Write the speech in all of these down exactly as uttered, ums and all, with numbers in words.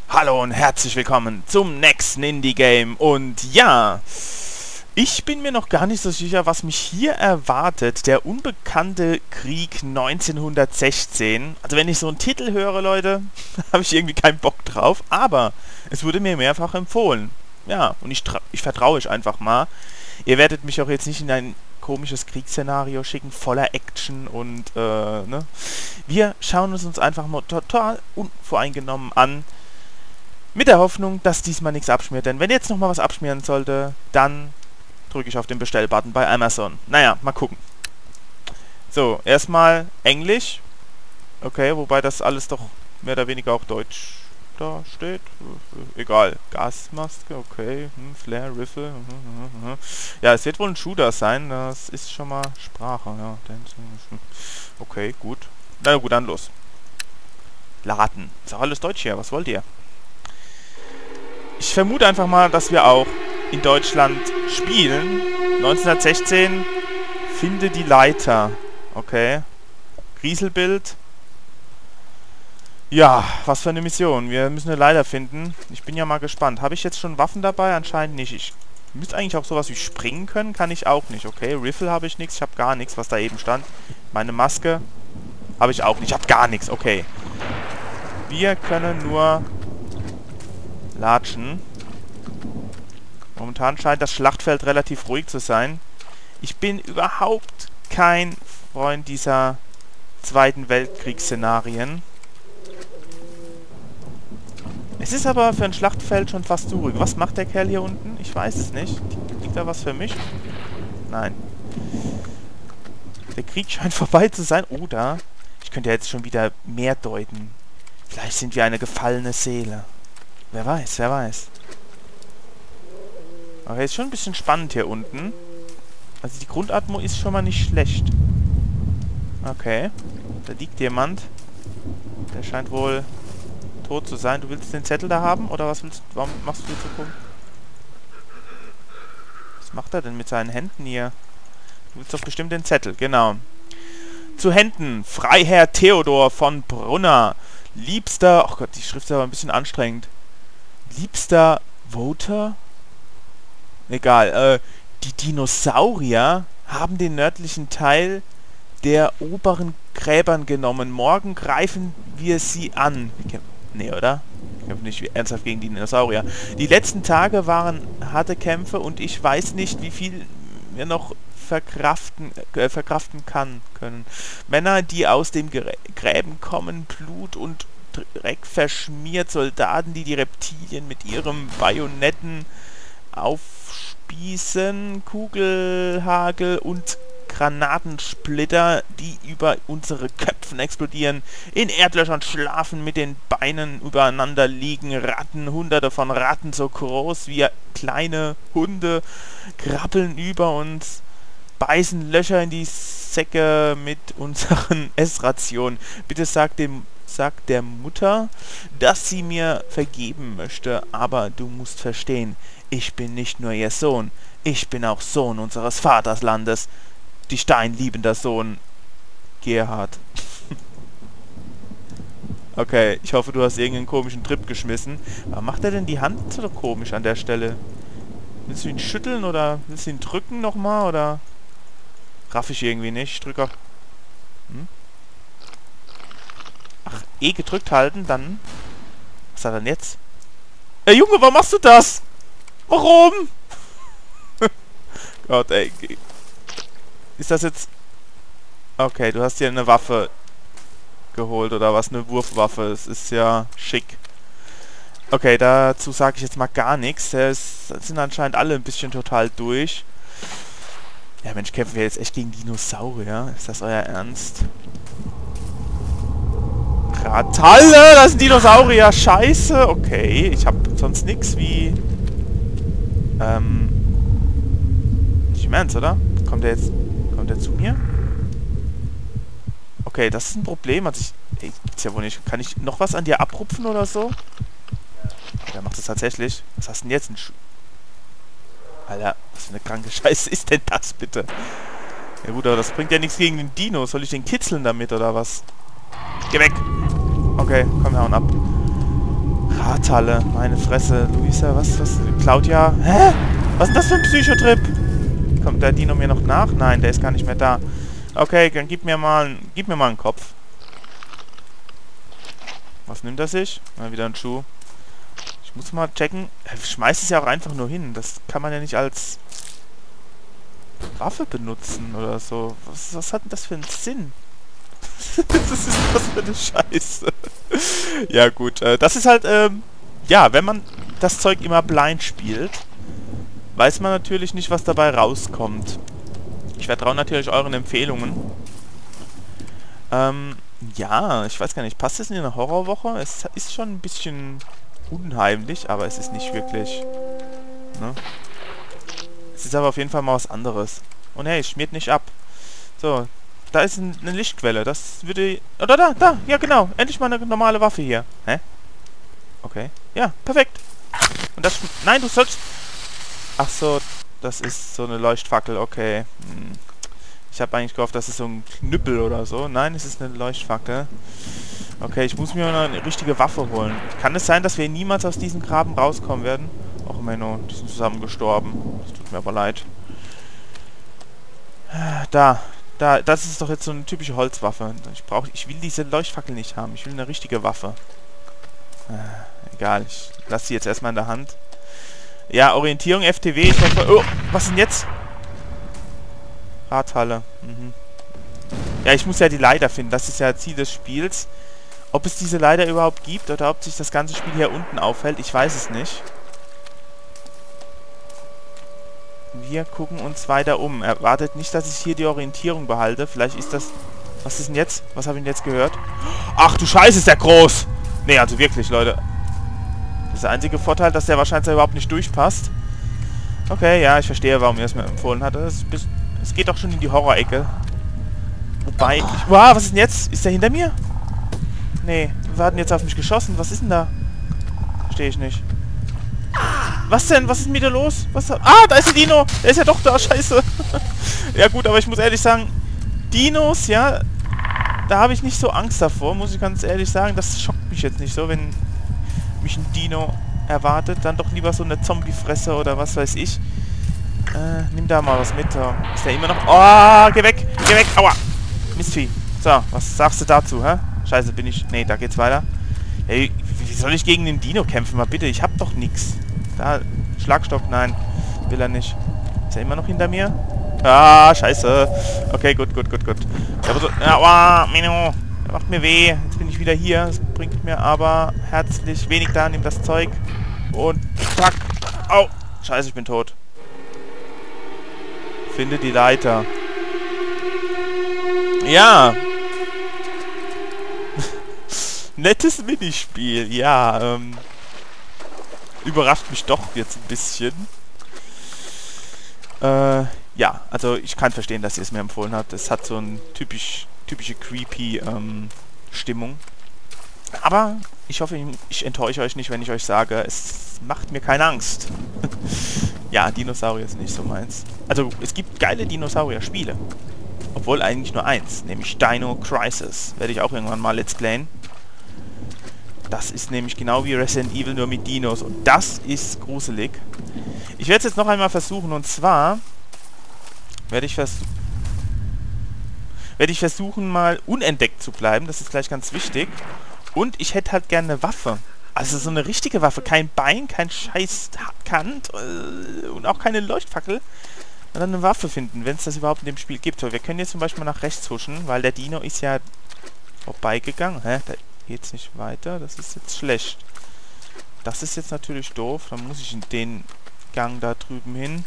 Hallo und herzlich willkommen zum nächsten Indie-Game. Und ja, ich bin mir noch gar nicht so sicher, was mich hier erwartet. Der unbekannte Krieg neunzehnhundertsechzehn. Also wenn ich so einen Titel höre, Leute, habe ich irgendwie keinen Bock drauf. Aber es wurde mir mehrfach empfohlen. Ja, und ich, ich vertraue euch einfach mal. Ihr werdet mich auch jetzt nicht in ein komisches Kriegsszenario schicken, voller Action und, äh, ne. Wir schauen uns uns einfach mal total unvoreingenommen an. Mit der Hoffnung, dass diesmal nichts abschmiert. Denn wenn jetzt nochmal was abschmieren sollte, dann drücke ich auf den Bestellbutton bei Amazon. Naja, mal gucken. So, erstmal Englisch. Okay, wobei das alles doch mehr oder weniger auch Deutsch da steht. Egal. Gasmaske, okay. Hm, Flare, Riffle. Ja, es wird wohl ein Shooter sein. Das ist schon mal Sprache. Ja, okay, gut. Na gut, dann los. Laden. Ist auch alles Deutsch hier. Was wollt ihr? Ich vermute einfach mal, dass wir auch in Deutschland spielen. neunzehnhundertsechzehn. Finde die Leiter. Okay. Rieselbild. Ja, was für eine Mission. Wir müssen eine Leiter finden. Ich bin ja mal gespannt. Habe ich jetzt schon Waffen dabei? Anscheinend nicht. Ich müsste eigentlich auch sowas wie springen können. Kann ich auch nicht. Okay, Riffle habe ich nichts. Ich habe gar nichts, was da eben stand. Meine Maske habe ich auch nicht. Ich habe gar nichts. Okay. Wir können nur latschen. Momentan scheint das Schlachtfeld relativ ruhig zu sein. Ich bin überhaupt kein Freund dieser Zweiten Weltkriegsszenarien. Es ist aber für ein Schlachtfeld schon fast zu ruhig. Was macht der Kerl hier unten? Ich weiß es nicht. Liegt da was für mich? Nein. Der Krieg scheint vorbei zu sein. Oder ich könnte ja jetzt schon wieder mehr deuten. Vielleicht sind wir eine gefallene Seele. Wer weiß, wer weiß. Okay, ist schon ein bisschen spannend hier unten. Also die Grundatmo ist schon mal nicht schlecht. Okay. Da liegt jemand. Der scheint wohl tot zu sein. Du willst den Zettel da haben? Oder was willst du? Warum machst du die Zukunft? Was macht er denn mit seinen Händen hier? Du willst doch bestimmt den Zettel. Genau. Zu Händen. Freiherr Theodor von Brunner. Liebster... Oh Gott, die Schrift ist aber ein bisschen anstrengend. Liebster Voter? Egal. Äh, die Dinosaurier haben den nördlichen Teil der oberen Gräbern genommen. Morgen greifen wir sie an. Nee, oder? Ich kämpfe nicht ernsthaft gegen die Dinosaurier. Die letzten Tage waren harte Kämpfe und ich weiß nicht, wie viel wir noch verkraften, äh, verkraften kann, können. Männer, die aus dem Grä Gräben kommen, Blut und Dreck verschmiert, Soldaten, die die Reptilien mit ihrem Bajonetten aufspießen, Kugelhagel und Granatensplitter, die über unsere Köpfen explodieren, in Erdlöchern schlafen, mit den Beinen übereinander liegen, Ratten, hunderte von Ratten, so groß wie kleine Hunde, krabbeln über uns, beißen Löcher in die Säcke mit unseren Essrationen. Bitte sag dem sagt der Mutter, dass sie mir vergeben möchte, aber du musst verstehen, ich bin nicht nur ihr Sohn, ich bin auch Sohn unseres Vaterslandes, die steinliebender Sohn Gerhard. Okay, ich hoffe, du hast irgendeinen komischen Trip geschmissen. Warum macht er denn die Hand so komisch an der Stelle? Willst du ihn schütteln oder willst du ihn drücken nochmal oder? Raff ich irgendwie nicht. Ich drücke auf... Hm? Ach, E gedrückt halten, dann... Was hat er denn jetzt? Ey, Junge, warum machst du das? Warum? Gott, ey. Ist das jetzt... Okay, du hast dir eine Waffe geholt, oder was? Eine Wurfwaffe. Es ist ja schick. Okay, dazu sage ich jetzt mal gar nichts. Es sind anscheinend alle ein bisschen total durch. Ja, Mensch, kämpfen wir jetzt echt gegen Dinosaurier? Ist das euer Ernst? Kratalle, das sind Dinosaurier. Scheiße. Okay, ich habe sonst nichts wie... Ähm... Nicht im Ernst, oder? Kommt der jetzt... Kommt der zu mir? Okay, das ist ein Problem. Also ich... Ey, gibt's ja wohl nicht. Kann ich noch was an dir abrupfen oder so? Der macht das tatsächlich. Was hast du denn jetzt? Ein Sch Alter, was für eine kranke Scheiße ist denn das, bitte? Ja gut, aber das bringt ja nichts gegen den Dino. Soll ich den kitzeln damit, oder was? Geh weg! Okay, komm, wir hauen ab. Radhalle, meine Fresse. Luisa, was, was, Claudia? Hä? Was ist denn das für ein Psychotrip? Kommt der Dino mir noch nach? Nein, der ist gar nicht mehr da. Okay, dann gib mir mal, gib mir mal einen Kopf. Was nimmt er sich? Mal wieder ein Schuh. Ich muss mal checken. Er schmeißt es ja auch einfach nur hin. Das kann man ja nicht als Waffe benutzen oder so. Was, was hat denn das für einen Sinn? Das ist was für eine Scheiße. Ja gut, äh, das ist halt, ähm, ja, wenn man das Zeug immer blind spielt, weiß man natürlich nicht, was dabei rauskommt. Ich vertraue natürlich euren Empfehlungen. Ähm, ja, ich weiß gar nicht, passt das in eine Horrorwoche? Es ist schon ein bisschen unheimlich, aber es ist nicht wirklich, ne? Es ist aber auf jeden Fall mal was anderes. Und hey, es schmiert nicht ab. So, da ist ein, eine Lichtquelle. Das würde... Oh, da, da, da. Ja, genau. Endlich mal eine normale Waffe hier. Hä? Okay. Ja, perfekt. Und das... Nein, du sollst... Ach so, das ist so eine Leuchtfackel. Okay. Hm. Ich habe eigentlich gehofft, das ist so ein Knüppel oder so. Nein, es ist eine Leuchtfackel. Okay, ich muss mir noch eine richtige Waffe holen. Kann es sein, dass wir niemals aus diesem Graben rauskommen werden? Och, Menno, die sind zusammen gestorben. Das tut mir aber leid. Da. Da, das ist doch jetzt so eine typische Holzwaffe. Ich brauche, ich will diese Leuchtfackel nicht haben. Ich will eine richtige Waffe. Äh, egal, ich lasse sie jetzt erstmal in der Hand. Ja, Orientierung, F T W. Ich hoffe... Oh, was denn jetzt? Radhalle. Mhm. Ja, ich muss ja die Leiter finden. Das ist ja Ziel des Spiels. Ob es diese Leiter überhaupt gibt oder ob sich das ganze Spiel hier unten aufhält, ich weiß es nicht. Wir gucken uns weiter um. Erwartet nicht, dass ich hier die Orientierung behalte. Vielleicht ist das... Was ist denn jetzt? Was habe ich denn jetzt gehört? Ach du Scheiße, ist der groß! Nee, also wirklich, Leute. Das ist der einzige Vorteil, dass der wahrscheinlich überhaupt nicht durchpasst. Okay, ja, ich verstehe, warum ihr es mir empfohlen hatte. Es, es geht doch schon in die Horror-Ecke. Wobei... Ich, wow, was ist denn jetzt? Ist der hinter mir? Nee, wir hatten jetzt auf mich geschossen. Was ist denn da? Verstehe ich nicht. Was denn? Was ist mit dir los? Was? Ah, da ist der Dino! Der ist ja doch da, scheiße! Ja gut, aber ich muss ehrlich sagen, Dinos, ja, da habe ich nicht so Angst davor, muss ich ganz ehrlich sagen. Das schockt mich jetzt nicht so, wenn mich ein Dino erwartet. Dann doch lieber so eine Zombie-Fresse oder was weiß ich. Äh, nimm da mal was mit. So. Ist der immer noch... Oh, geh weg! Geh weg! Aua! Mistvieh. So, was sagst du dazu, hä? Scheiße, bin ich... Nee, da geht's weiter. Ey, wie soll ich gegen den Dino kämpfen? Mal bitte, ich hab doch nix. Da, Schlagstock, nein. Will er nicht. Ist er immer noch hinter mir? Ah, scheiße. Okay, gut, gut, gut, gut. Aber so, aua, Menno. Er macht mir weh. Jetzt bin ich wieder hier. Das bringt mir aber herzlich wenig da. Nimm das Zeug. Und zack. Au. Scheiße, ich bin tot. Finde die Leiter. Ja. Nettes Minispiel. Ja, ähm... überrascht mich doch jetzt ein bisschen. Äh, ja, also ich kann verstehen, dass ihr es mir empfohlen habt. Es hat so eine typisch, typische creepy ähm, Stimmung. Aber ich hoffe, ich enttäusche euch nicht, wenn ich euch sage, es macht mir keine Angst. Ja, Dinosaurier ist nicht so meins. Also es gibt geile Dinosaurier-Spiele. Obwohl eigentlich nur eins, nämlich Dino Crisis. Werde ich auch irgendwann mal let's playen. Das ist nämlich genau wie Resident Evil, nur mit Dinos. Und das ist gruselig. Ich werde es jetzt noch einmal versuchen. Und zwar werde ich, vers werde ich versuchen, mal unentdeckt zu bleiben. Das ist gleich ganz wichtig. Und ich hätte halt gerne eine Waffe. Also so eine richtige Waffe. Kein Bein, kein scheiß Kant äh, und auch keine Leuchtfackel. Und dann eine Waffe finden, wenn es das überhaupt in dem Spiel gibt. So, wir können jetzt zum Beispiel nach rechts huschen, weil der Dino ist ja vorbeigegangen. Hä? Da geht's nicht weiter. Das ist jetzt schlecht. Das ist jetzt natürlich doof. Dann muss ich in den Gang da drüben hin.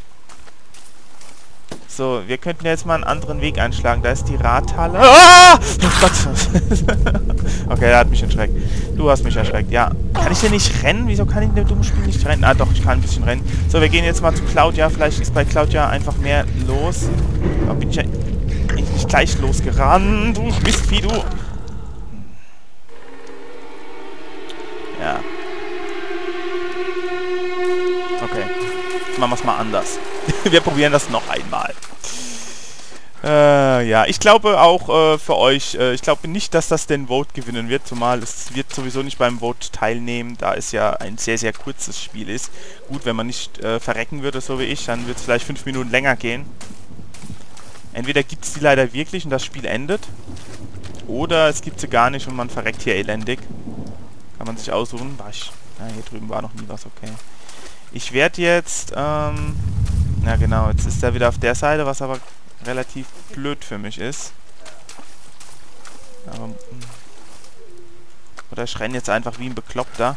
So, wir könnten jetzt mal einen anderen Weg einschlagen. Da ist die Radhalle. Ah! Oh Gott. Okay, der hat mich erschreckt. Du hast mich erschreckt, ja. Kann ich denn nicht rennen? Wieso kann ich in dem dummen Spiel nicht rennen? Ah, doch, ich kann ein bisschen rennen. So, wir gehen jetzt mal zu Claudia. Vielleicht ist bei Claudia einfach mehr los. Da bin ich ja nicht gleich losgerannt. Du Mistvieh, du. Ja. Okay. Machen wir es mal anders. Wir probieren das noch einmal. Äh, ja, ich glaube auch äh, für euch, äh, ich glaube nicht, dass das den Vote gewinnen wird, zumal es wird sowieso nicht beim Vote teilnehmen, da es ja ein sehr, sehr kurzes Spiel ist. Gut, wenn man nicht äh, verrecken würde, so wie ich, dann wird es vielleicht fünf Minuten länger gehen. Entweder gibt es die leider wirklich und das Spiel endet, oder es gibt sie gar nicht und man verreckt hier elendig. Kann man sich aussuchen. War ich, ja, hier drüben war noch nie was, okay. Ich werde jetzt, ähm, na genau, jetzt ist er wieder auf der Seite, was aber relativ blöd für mich ist. Aber, oder ich renne jetzt einfach wie ein Bekloppter.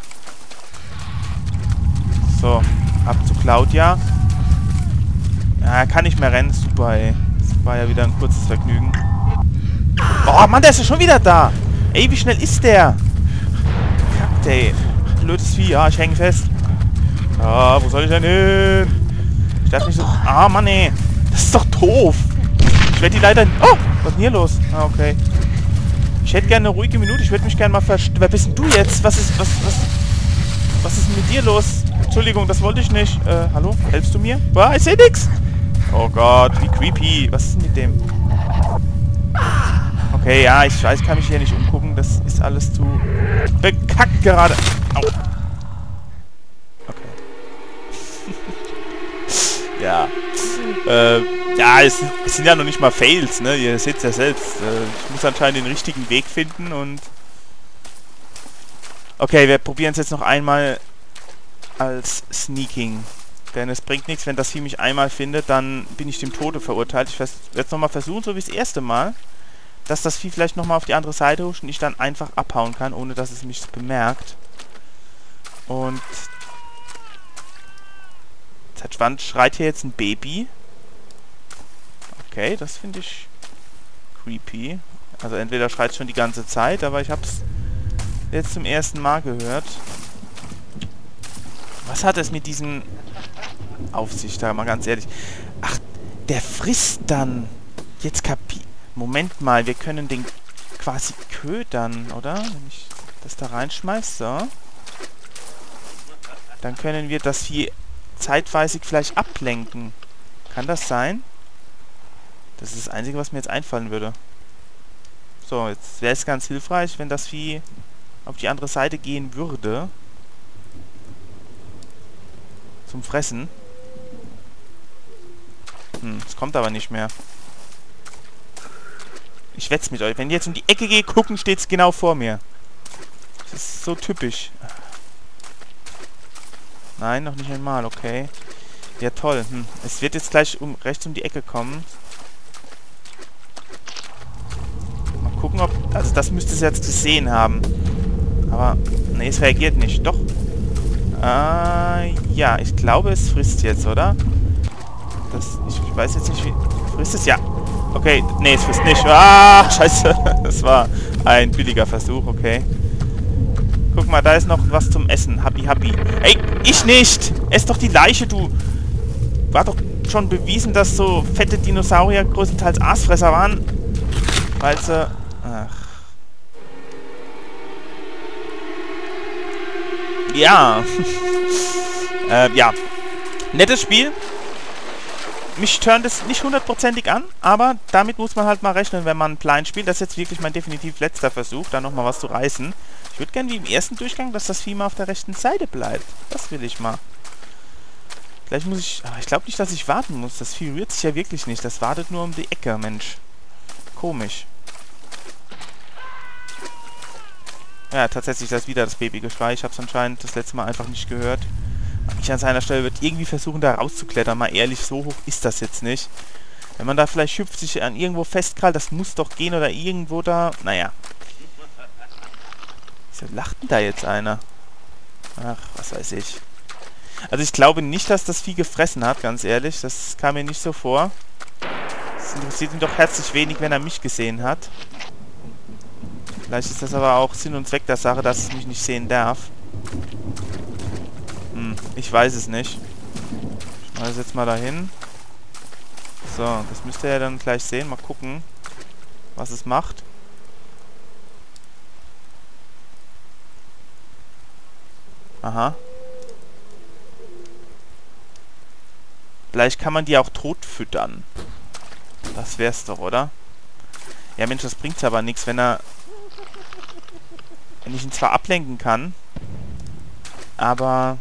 So, ab zu Claudia. Ja, er kann nicht mehr rennen. Super, ey. Das war ja wieder ein kurzes Vergnügen. Oh, Mann, der ist ja schon wieder da. Ey, wie schnell ist der? Kackt, ey. Blödes Vieh. Ja, ich hänge fest. Ah, wo soll ich denn hin? Ich darf nicht so... Ah, Mann, ey. Das ist doch doof. Ich werde die leider... Oh, was ist denn hier los? Ah, okay. Ich hätte gerne eine ruhige Minute. Ich würde mich gerne mal verst... Wer bist denn du jetzt? Was ist... Was... Was... Was ist mit dir los? Entschuldigung, das wollte ich nicht. Äh, hallo? Helfst du mir? Ah, ich sehe nix. Oh Gott, wie creepy. Was ist denn mit dem? Okay, ja, ich weiß, kann mich hier nicht umgucken. Das ist alles zu bekackt gerade. Au. Okay. ja. Äh, ja, es, es sind ja noch nicht mal Fails, ne? Ihr seht es ja selbst. Äh, ich muss anscheinend den richtigen Weg finden und... Okay, wir probieren es jetzt noch einmal als Sneaking. Denn es bringt nichts, wenn das Vieh mich einmal findet, dann bin ich dem Tode verurteilt. Ich werde es nochmal versuchen, so wie das erste Mal, dass das Vieh vielleicht nochmal auf die andere Seite huscht und ich dann einfach abhauen kann, ohne dass es mich bemerkt. Und... Seit wann schreit hier jetzt ein Baby? Okay, das finde ich creepy. Also entweder schreit es schon die ganze Zeit, aber ich habe es jetzt zum ersten Mal gehört. Was hat es mit diesem auf sich da, mal ganz ehrlich? Ach, der frisst dann. Jetzt kapi... Moment mal, wir können den quasi ködern, oder? Wenn ich das da reinschmeiße, so. Dann können wir das hier zeitweise vielleicht ablenken. Kann das sein? Das ist das Einzige, was mir jetzt einfallen würde. So, jetzt wäre es ganz hilfreich, wenn das Vieh auf die andere Seite gehen würde. Zum Fressen. Hm, es kommt aber nicht mehr. Ich wetz mit euch. Wenn ich jetzt um die Ecke gehe, gucken, steht es genau vor mir. Das ist so typisch. Nein, noch nicht einmal, okay. Ja, toll. Hm. Es wird jetzt gleich um rechts um die Ecke kommen. Mal gucken, ob... Also das müsste es jetzt gesehen haben. Aber... Nee, es reagiert nicht. Doch. Äh, ja, ich glaube, es frisst jetzt, oder? Das... Ich, ich weiß jetzt nicht, wie... Frisst es? Ja. Okay, nee, es frisst nicht. Ah, scheiße. Das war ein billiger Versuch, okay. Guck mal, da ist noch was zum Essen. Happy, happy. Ey, ich nicht! Ess doch die Leiche, du! War doch schon bewiesen, dass so fette Dinosaurier größtenteils Aasfresser waren. Weil sie... Ach. Ja. äh, ja. Nettes Spiel. Mich turnt es nicht hundertprozentig an, aber damit muss man halt mal rechnen, wenn man blind spielt. Das ist jetzt wirklich mein definitiv letzter Versuch, da nochmal was zu reißen. Ich würde gerne wie im ersten Durchgang, dass das Vieh mal auf der rechten Seite bleibt. Das will ich mal. Vielleicht muss ich... Aber ich glaube nicht, dass ich warten muss. Das Vieh rührt sich ja wirklich nicht. Das wartet nur um die Ecke, Mensch. Komisch. Ja, tatsächlich, das ist wieder das Babygeschrei. Ich habe es anscheinend das letzte Mal einfach nicht gehört. Ich an seiner Stelle würde irgendwie versuchen, da rauszuklettern. Mal ehrlich, so hoch ist das jetzt nicht. Wenn man da vielleicht hüpft, sich an irgendwo festkrallt, das muss doch gehen oder irgendwo da... Naja. Wieso lacht denn da jetzt einer? Ach, was weiß ich. Also ich glaube nicht, dass das Vieh gefressen hat, ganz ehrlich. Das kam mir nicht so vor. Es interessiert ihn doch herzlich wenig, wenn er mich gesehen hat. Vielleicht ist das aber auch Sinn und Zweck der Sache, dass es mich nicht sehen darf. Hm, ich weiß es nicht. Ich mache das jetzt mal dahin. So, das müsst ihr ja dann gleich sehen. Mal gucken, was es macht. Aha. Vielleicht kann man die auch tot füttern. Das wär's doch, oder? Ja, Mensch, das bringt's aber nichts, wenn er... Wenn ich ihn zwar ablenken kann, aber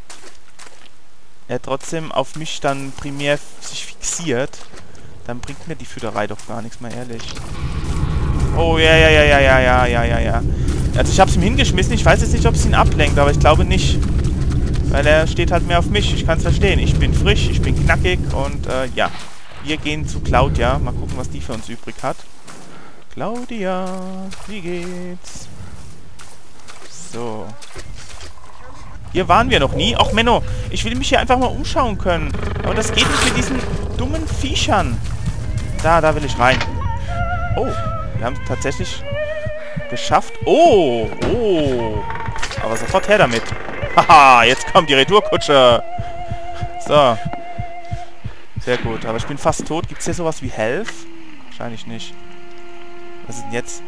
er trotzdem auf mich dann primär sich fixiert, dann bringt mir die Fütterei doch gar nichts mehr, ehrlich. Oh, ja, ja, ja, ja, ja, ja, ja, ja, ja. Also ich hab's ihm hingeschmissen, ich weiß jetzt nicht, ob es ihn ablenkt, aber ich glaube nicht. Weil er steht halt mehr auf mich, ich kann es verstehen. Ich bin frisch, ich bin knackig und äh, ja. Wir gehen zu Claudia, mal gucken, was die für uns übrig hat. Claudia, wie geht's? So. Hier waren wir noch nie. Och, Menno, ich will mich hier einfach mal umschauen können. Aber das geht nicht mit diesen dummen Viechern. Da, da will ich rein. Oh, wir haben es tatsächlich geschafft. Oh, oh. Aber sofort her damit. Haha, jetzt kommt die Retourkutsche. So. Sehr gut, aber ich bin fast tot. Gibt es hier sowas wie Health? Wahrscheinlich nicht. Was ist denn jetzt?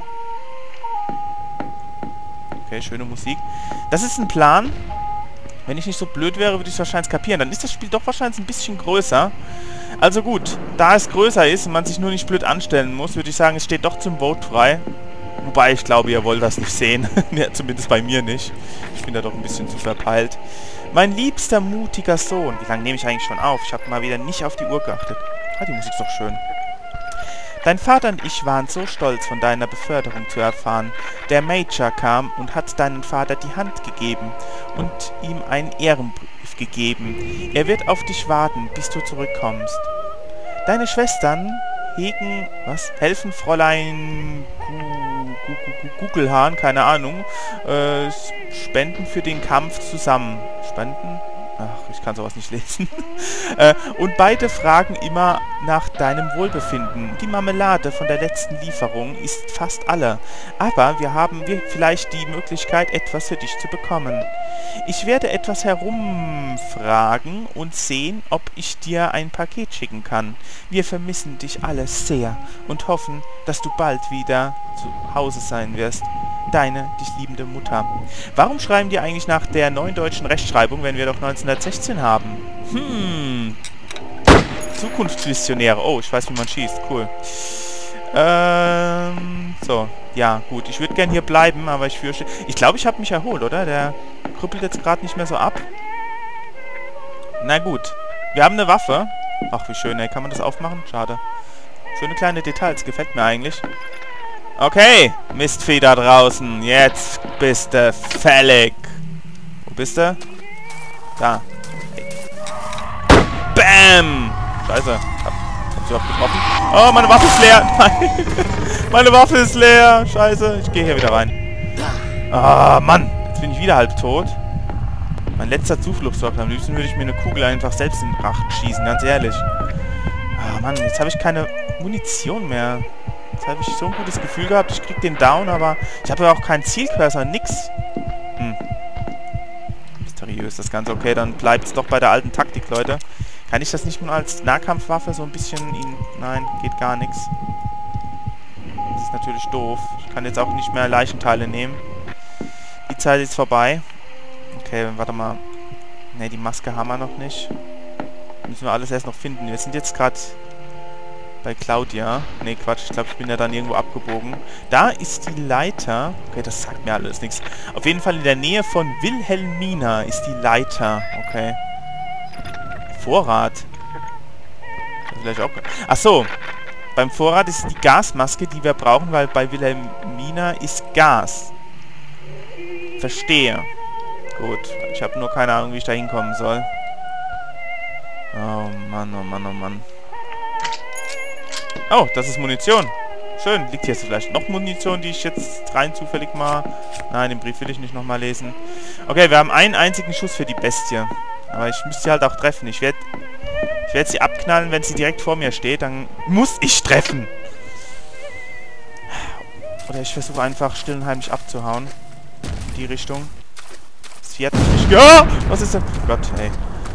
Okay, schöne Musik. Das ist ein Plan. Wenn ich nicht so blöd wäre, würde ich es wahrscheinlich kapieren. Dann ist das Spiel doch wahrscheinlich ein bisschen größer. Also gut, da es größer ist und man sich nur nicht blöd anstellen muss, würde ich sagen, es steht doch zum Vote frei. Wobei, ich glaube, ihr wollt das nicht sehen. Ja, zumindest bei mir nicht. Ich bin da doch ein bisschen zu verpeilt. Mein liebster, mutiger Sohn. Wie lange nehme ich eigentlich schon auf? Ich habe mal wieder nicht auf die Uhr geachtet. Ah, die Musik ist doch schön. Dein Vater und ich waren so stolz, von deiner Beförderung zu erfahren. Der Major kam und hat deinem Vater die Hand gegeben und ihm einen Ehrenbrief gegeben. Er wird auf dich warten, bis du zurückkommst. Deine Schwestern hegen, was? Helfen Fräulein Gugelhahn, keine Ahnung, äh, spenden für den Kampf zusammen. Spenden? Ach, ich kann sowas nicht lesen. äh, und beide fragen immer nach deinem Wohlbefinden. Die Marmelade von der letzten Lieferung ist fast alle. Aber wir haben wir vielleicht die Möglichkeit, etwas für dich zu bekommen. Ich werde etwas herumfragen und sehen, ob ich dir ein Paket schicken kann. Wir vermissen dich alle sehr und hoffen, dass du bald wieder zu Hause sein wirst. Deine, dich liebende Mutter. Warum schreiben die eigentlich nach der neuen deutschen Rechtschreibung, wenn wir doch neunzehnhundertsechzehn haben? Hm. Zukunftsvisionäre. Oh, ich weiß, wie man schießt. Cool. Ähm, so. Ja, gut. Ich würde gern hier bleiben, aber ich fürchte... Ich glaube, ich habe mich erholt, oder? Der krüppelt jetzt gerade nicht mehr so ab. Na gut. Wir haben eine Waffe. Ach, wie schön, ey. Kann man das aufmachen? Schade. Schöne kleine Details. Gefällt mir eigentlich. Okay, Mistvieh da draußen. Jetzt bist du fällig. Wo bist du? Da. Hey. Bam! Scheiße. Hab, hab sie überhaupt getroffen? Oh, meine Waffe ist leer. Nein. Meine Waffe ist leer. Scheiße. Ich gehe hier wieder rein. Ah, Mann. Jetzt bin ich wieder halb tot. Mein letzter Zufluchtsort. Am liebsten würde ich mir eine Kugel einfach selbst in den Rachen schießen. Ganz ehrlich. Ah, Mann. Jetzt habe ich keine Munition mehr. Jetzt habe ich so ein gutes Gefühl gehabt, ich krieg den down, aber ich habe ja auch keinen Zielcursor, nix. Hm. Mysteriös das Ganze. Okay, dann bleibt es doch bei der alten Taktik, Leute. Kann ich das nicht mal als Nahkampfwaffe so ein bisschen ihn... Nein, geht gar nichts. Das ist natürlich doof. Ich kann jetzt auch nicht mehr Leichenteile nehmen. Die Zeit ist vorbei. Okay, warte mal. Ne, die Maske haben wir noch nicht. Müssen wir alles erst noch finden. Wir sind jetzt gerade... bei Claudia. Ne, Quatsch. Ich glaube, ich bin ja dann irgendwo abgebogen. Da ist die Leiter. Okay, das sagt mir alles nichts. Auf jeden Fall in der Nähe von Wilhelmina ist die Leiter. Okay. Vorrat. Vielleicht auch... Ach so. Beim Vorrat ist die Gasmaske, die wir brauchen, weil bei Wilhelmina ist Gas. Verstehe. Gut. Ich habe nur keine Ahnung, wie ich da hinkommen soll. Oh Mann, oh Mann, oh Mann. Oh, das ist Munition. Schön. Liegt hier jetzt vielleicht noch Munition, die ich jetzt rein zufällig mal... Nein, den Brief will ich nicht nochmal lesen. Okay, wir haben einen einzigen Schuss für die Bestie. Aber ich müsste sie halt auch treffen. Ich werde ich werd sie abknallen, wenn sie direkt vor mir steht. Dann muss ich treffen. Oder ich versuche einfach still und heimlich abzuhauen. In die Richtung. Das Vieh hat mich nicht... Ja! Was ist das? Oh Gott, ey.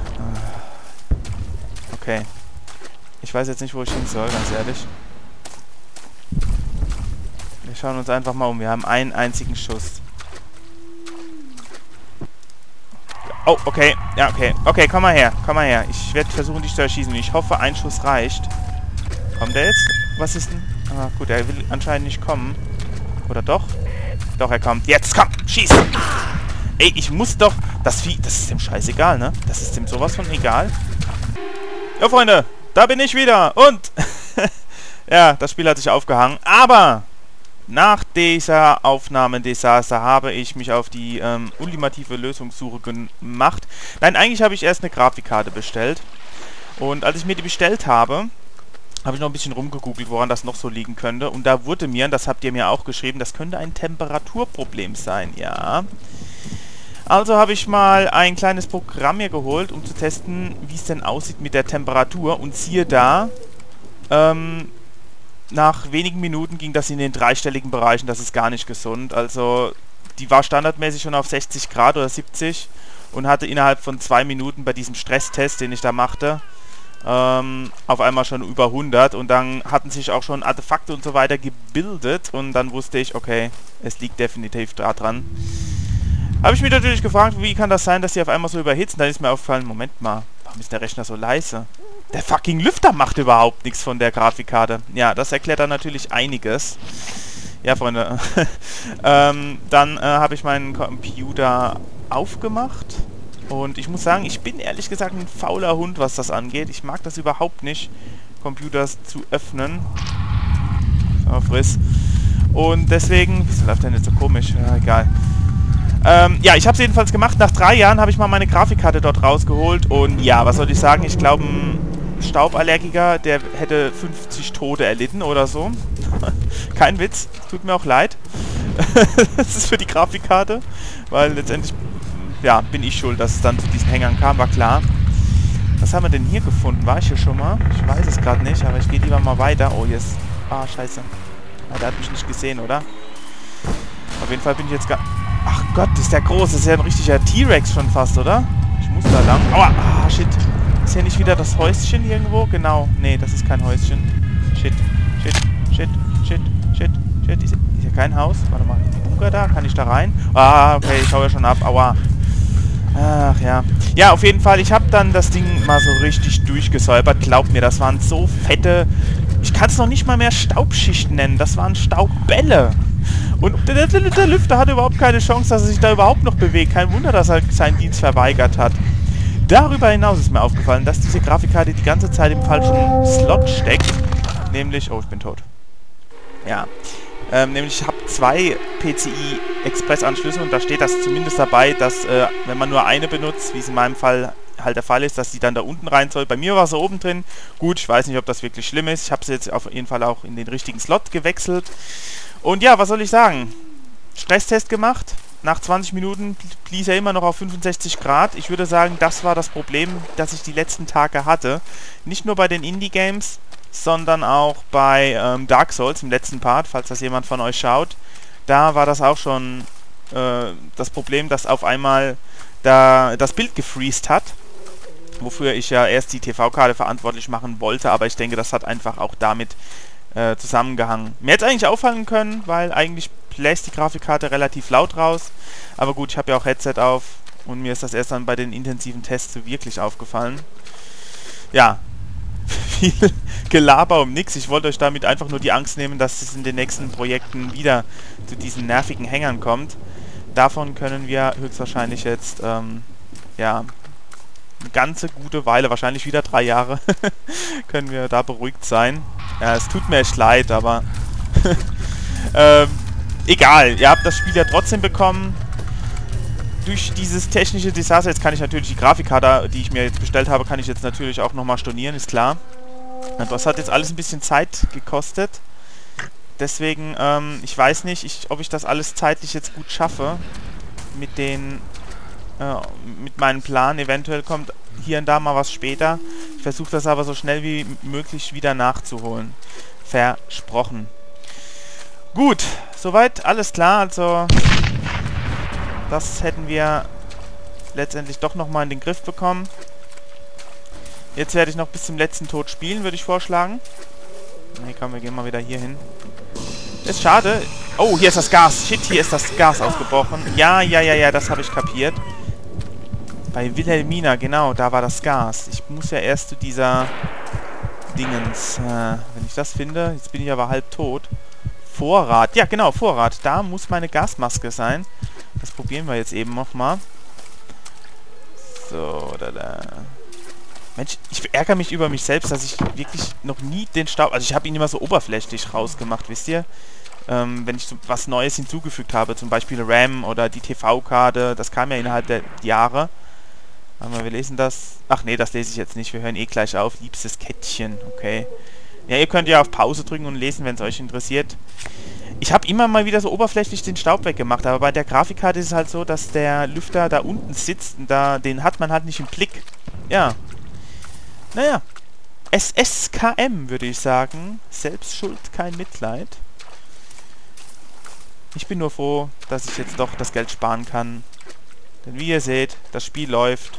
Okay. Ich weiß jetzt nicht, wo ich hin soll, ganz ehrlich. Wir schauen uns einfach mal um. Wir haben einen einzigen Schuss. Oh, okay. Ja, okay. Okay, komm mal her. Komm mal her. Ich werde versuchen, dich zu erschießen. Ich hoffe, ein Schuss reicht. Kommt der jetzt? Was ist denn? Ah, gut, er will anscheinend nicht kommen. Oder doch? Doch, er kommt. Jetzt, komm, schieß! Ey, ich muss doch... Das Vieh, das ist dem scheißegal, ne? Das ist dem sowas von egal. Ja, Freunde, da bin ich wieder. Und... ja, das Spiel hat sich aufgehangen. Aber... Nach dieser Aufnahmedesaster habe ich mich auf die ähm, ultimative Lösungssuche gemacht. Nein, eigentlich habe ich erst eine Grafikkarte bestellt. Und als ich mir die bestellt habe, habe ich noch ein bisschen rumgegoogelt, woran das noch so liegen könnte. Und da wurde mir, das habt ihr mir auch geschrieben, das könnte ein Temperaturproblem sein, ja. Also habe ich mal ein kleines Programm hier geholt, um zu testen, wie es denn aussieht mit der Temperatur. Und siehe da, ähm... nach wenigen Minuten ging das in den dreistelligen Bereichen, das ist gar nicht gesund. Also die war standardmäßig schon auf sechzig Grad oder siebzig und hatte innerhalb von zwei Minuten bei diesem Stresstest, den ich da machte, ähm, auf einmal schon über hundert. Und dann hatten sich auch schon Artefakte und so weiter gebildet und dann wusste ich, okay, es liegt definitiv da dran. Habe ich mich natürlich gefragt, wie kann das sein, dass die auf einmal so überhitzen? Dann ist mir aufgefallen, Moment mal, warum ist der Rechner so leise? Der fucking Lüfter macht überhaupt nichts von der Grafikkarte. Ja, das erklärt dann natürlich einiges. Ja, Freunde. ähm, dann äh, habe ich meinen Computer aufgemacht. Und ich muss sagen, ich bin ehrlich gesagt ein fauler Hund, was das angeht. Ich mag das überhaupt nicht, Computers zu öffnen. So, friss. Und deswegen... Wieso läuft der nicht so komisch? Ja, egal. Ähm, ja, ich habe es jedenfalls gemacht. Nach drei Jahren habe ich mal meine Grafikkarte dort rausgeholt. Und ja, was soll ich sagen? Ich glaube, ein Stauballergiker, der hätte fünfzig Tote erlitten oder so. Kein Witz. Tut mir auch leid. Das ist für die Grafikkarte. Weil letztendlich, ja, bin ich schuld, dass es dann zu diesen Hängern kam. War klar. Was haben wir denn hier gefunden? War ich hier schon mal? Ich weiß es gerade nicht, aber ich gehe lieber mal weiter. Oh, hier ist... Ah, scheiße. Ah, der hat mich nicht gesehen, oder? Auf jeden Fall bin ich jetzt gar... Ach Gott, ist der groß. Das ist ja ein richtiger T-Rex schon fast, oder? Ich muss da lang. Aua, ah, shit. Ist hier nicht wieder das Häuschen irgendwo? Genau. Nee, das ist kein Häuschen. Shit, shit, shit, shit, shit, shit. Ist, ist hier kein Haus? Warte mal. Bunker da? Kann ich da rein? Ah, okay, ich hau ja schon ab. Aua. Ach ja. Ja, auf jeden Fall. Ich habe dann das Ding mal so richtig durchgesäubert. Glaubt mir, das waren so fette... Ich kann es noch nicht mal mehr Staubschichten nennen. Das waren Staubbälle. Und der, der, der Lüfter hatte überhaupt keine Chance, dass er sich da überhaupt noch bewegt. Kein Wunder, dass er seinen Dienst verweigert hat. Darüber hinaus ist mir aufgefallen, dass diese Grafikkarte die ganze Zeit im falschen Slot steckt. Nämlich... Oh, ich bin tot. Ja. Ähm, nämlich ich habe zwei P C I-Express-Anschlüsse und da steht das zumindest dabei, dass äh, wenn man nur eine benutzt, wie es in meinem Fall halt der Fall ist, dass die dann da unten rein soll. Bei mir war sie oben drin. Gut, ich weiß nicht, ob das wirklich schlimm ist. Ich habe sie jetzt auf jeden Fall auch in den richtigen Slot gewechselt. Und ja, was soll ich sagen? Stresstest gemacht. Nach zwanzig Minuten blies er immer noch auf fünfundsechzig Grad. Ich würde sagen, das war das Problem, das ich die letzten Tage hatte. Nicht nur bei den Indie-Games, sondern auch bei ähm, Dark Souls im letzten Part, falls das jemand von euch schaut. Da war das auch schon äh, das Problem, dass auf einmal da das Bild gefreezed hat. Wofür ich ja erst die T V-Karte verantwortlich machen wollte, aber ich denke, das hat einfach auch damit äh, zusammengehangen. Mir hätte es eigentlich auffallen können, weil eigentlich bläst die Grafikkarte relativ laut raus. Aber gut, ich habe ja auch Headset auf und mir ist das erst dann bei den intensiven Tests so wirklich aufgefallen. Ja, viel Gelaber um nix. Ich wollte euch damit einfach nur die Angst nehmen, dass es in den nächsten Projekten wieder zu diesen nervigen Hängern kommt. Davon können wir höchstwahrscheinlich jetzt, ähm, ja, eine ganze gute Weile, wahrscheinlich wieder drei Jahre, können wir da beruhigt sein. Ja, es tut mir echt leid, aber ähm, egal. Ihr habt das Spiel ja trotzdem bekommen. Durch dieses technische Desaster, jetzt kann ich natürlich die Grafikkarte, die ich mir jetzt bestellt habe, kann ich jetzt natürlich auch nochmal stornieren, ist klar. Das hat jetzt alles ein bisschen Zeit gekostet. Deswegen, ähm, ich weiß nicht, ich, ob ich das alles zeitlich jetzt gut schaffe. Mit den, äh, mit meinem Plan. Eventuell kommt hier und da mal was später. Ich versuche das aber so schnell wie möglich wieder nachzuholen. Versprochen. Gut, soweit alles klar. Also, das hätten wir letztendlich doch nochmal in den Griff bekommen. Jetzt werde ich noch bis zum letzten Tod spielen, würde ich vorschlagen. Ne, komm, wir gehen mal wieder hier hin. Ist schade. Oh, hier ist das Gas. Shit, hier ist das Gas ausgebrochen. Ja, ja, ja, ja, das habe ich kapiert. Bei Wilhelmina, genau, da war das Gas. Ich muss ja erst zu dieser Dingens, äh, Wenn ich das finde, jetzt bin ich aber halb tot. Vorrat, ja genau, Vorrat. Da muss meine Gasmaske sein. Das probieren wir jetzt eben nochmal. So, da, da. Mensch, ich ärgere mich über mich selbst, dass ich wirklich noch nie den Staub... Also ich habe ihn immer so oberflächlich rausgemacht, wisst ihr? Ähm, wenn ich so was Neues hinzugefügt habe, zum Beispiel RAM oder die T V-Karte, das kam ja innerhalb der Jahre. Aber wir lesen das... Ach nee, das lese ich jetzt nicht, wir hören eh gleich auf. Liebstes Kettchen, okay. Ja, ihr könnt ja auf Pause drücken und lesen, wenn es euch interessiert. Ich habe immer mal wieder so oberflächlich den Staub weggemacht, aber bei der Grafikkarte ist es halt so, dass der Lüfter da unten sitzt und da, den hat man halt nicht im Blick. Ja. Naja. S S K M, würde ich sagen. Selbstschuld, kein Mitleid. Ich bin nur froh, dass ich jetzt doch das Geld sparen kann. Denn wie ihr seht, das Spiel läuft.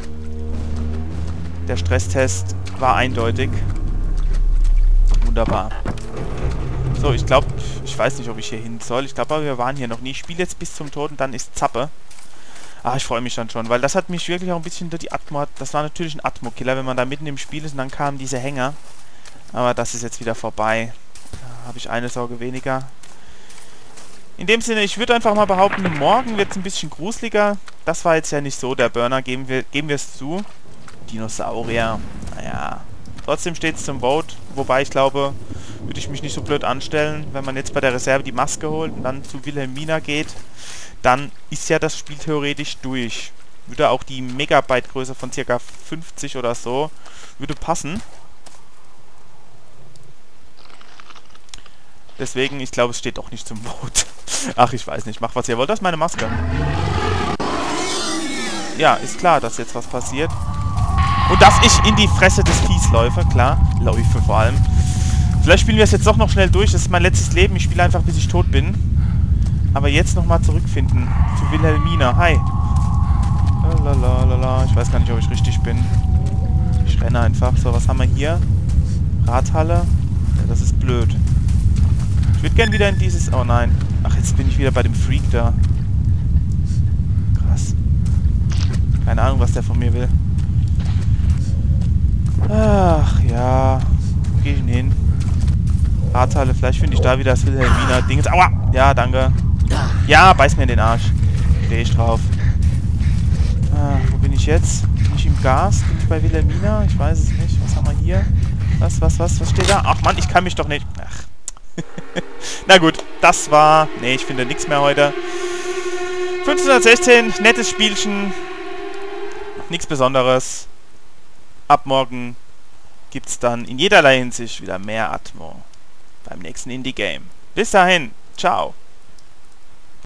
Der Stresstest war eindeutig. Wunderbar. So, ich glaube, ich weiß nicht, ob ich hier hin soll. Ich glaube aber, wir waren hier noch nie. Ich spiele jetzt bis zum Tod und dann ist Zappe. Ah, ich freue mich dann schon, weil das hat mich wirklich auch ein bisschen durch die Atmo... Das war natürlich ein Atmo-Killer, wenn man da mitten im Spiel ist und dann kamen diese Hänger. Aber das ist jetzt wieder vorbei. Da habe ich eine Sorge weniger. In dem Sinne, ich würde einfach mal behaupten, morgen wird es ein bisschen gruseliger. Das war jetzt ja nicht so der Burner, geben wir, geben wir es zu. Dinosaurier, naja. Trotzdem steht es zum Vote, wobei ich glaube, würde ich mich nicht so blöd anstellen, wenn man jetzt bei der Reserve die Maske holt und dann zu Wilhelmina geht, dann ist ja das Spiel theoretisch durch. Würde auch die Megabyte-Größe von ca. fünfzig oder so, würde passen. Deswegen, ich glaube, es steht doch nicht zum Vote. Ach, ich weiß nicht, macht was ihr wollt. Das ist meine Maske. Ja, ist klar, dass jetzt was passiert. Und dass ich in die Fresse des Viehs läufe, klar. Läufe vor allem. Vielleicht spielen wir es jetzt doch noch schnell durch. Das ist mein letztes Leben. Ich spiele einfach, bis ich tot bin. Aber jetzt nochmal zurückfinden. Zu Wilhelmina. Hi. Lalalala. Ich weiß gar nicht, ob ich richtig bin. Ich renne einfach. So, was haben wir hier? Rathalle. Ja, das ist blöd. Ich würde gerne wieder in dieses... Oh nein. Ach, jetzt bin ich wieder bei dem Freak da. Krass. Keine Ahnung, was der von mir will. Ach, ja. Wo gehe ich denn hin? Rathalle, vielleicht finde ich da wieder das Wilhelmina-Ding. Aua! Ja, danke. Ja, beiß mir in den Arsch. Stehe ich drauf. Ah, wo bin ich jetzt? Bin ich im Gas? Bin ich bei Wilhelmina? Ich weiß es nicht. Was haben wir hier? Was, was, was? Was steht da? Ach Mann, ich kann mich doch nicht... Ach. Na gut, das war... Nee, ich finde nichts mehr heute. fünfzehnhundertsechzehn, nettes Spielchen. Nichts Besonderes. Ab morgen gibt es dann in jederlei Hinsicht wieder mehr Atmo beim nächsten Indie-Game. Bis dahin, ciao.